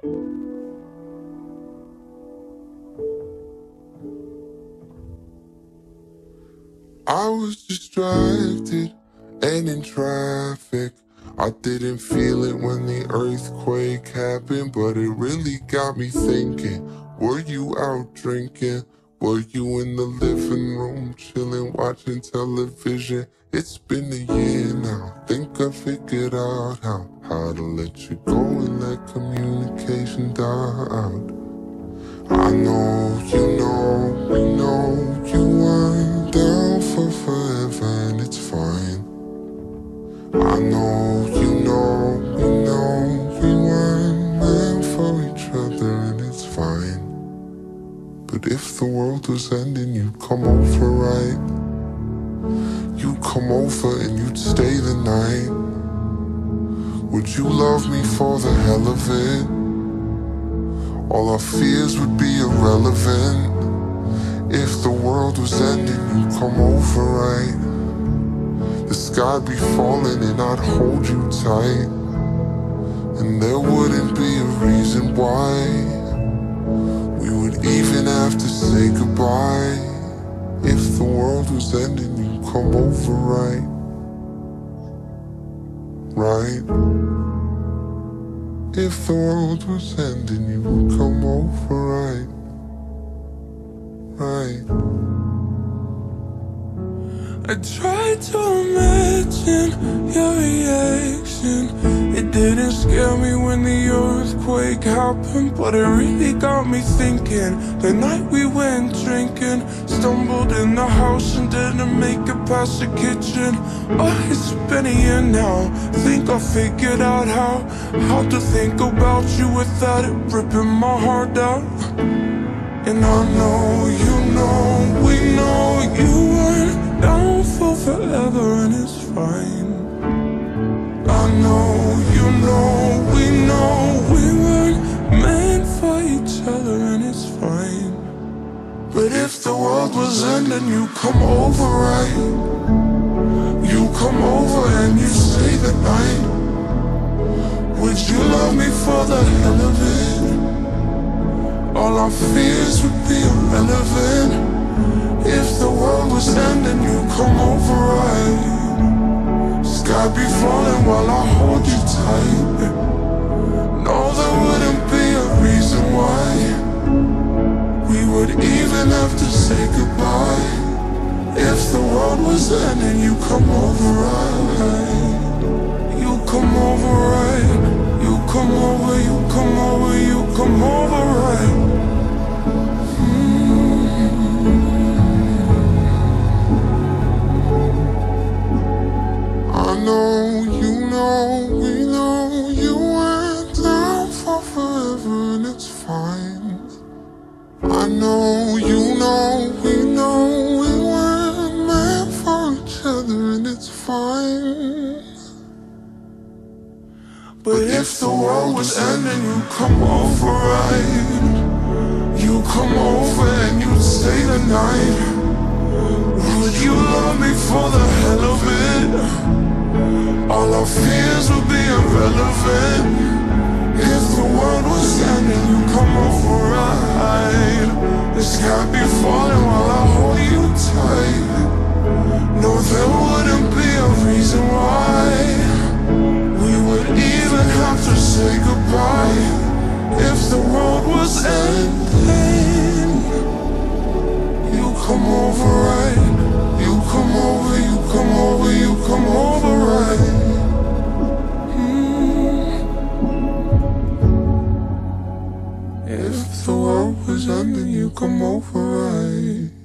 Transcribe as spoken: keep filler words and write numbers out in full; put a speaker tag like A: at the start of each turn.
A: I was distracted and in traffic. I didn't feel it when the earthquake happened, but it really got me thinking. Were you out drinking? Were you in the living room chilling, watching television? It's been a year now. Think I figured out how How to let you go and let communication die out. I know, you know, we know you weren't down for forever and it's fine. I know, you know, we know we weren't meant for each other and it's fine. But if the world was ending, you'd come over, right? You'd come over and you'd stay the night. Would you love me for the hell of it? All our fears would be irrelevant. If the world was ending, you'd come over, right? The sky'd be falling and I'd hold you tight, and there wouldn't be a reason why we would even have to say goodbye. If the world was ending, you'd come over, right? Right? If the world was ending, you would come over, right? Right.
B: I tried to imagine your reaction. It didn't scare me when the earthquake happened, but it really got me thinking. The night we went drinking, stumbled in the house and didn't make it past the kitchen. Oh, it's been a year now. Think I figured out how How to think about you without it ripping my heart out. And I know, you know, we know you weren't down for forever and it's fine. I know, you know, we know we weren't meant for each other and it's fine. But if the world was ending, you come over, right? You come over and you stay the night. Would you love me for the hell of it? All our fears would be irrelevant. If the world was ending, you come over, right? Sky be falling while I hold you tight. No, there wouldn't be a reason why we would even have to say goodbye. If the world was ending, you come over, right? You come over, right? You come over, you come over, you come over, right?
A: I know, you know, we know you went down for forever and it's fine. I know, you know, we know we weren't meant for each other and it's fine.
B: But if the world was ending, you come over, right? You come over and you stay the night. Would you love me for the hell of it? All our fears would be irrelevant. If the world was ending, you come over, right? The sky be falling while I hold you tight. No, there wouldn't be a reason why we would even have to say goodbye. If the world was ending, you come over, right? You come over, you come over, you come over, right? Mm. If the world was ending, you come over, right?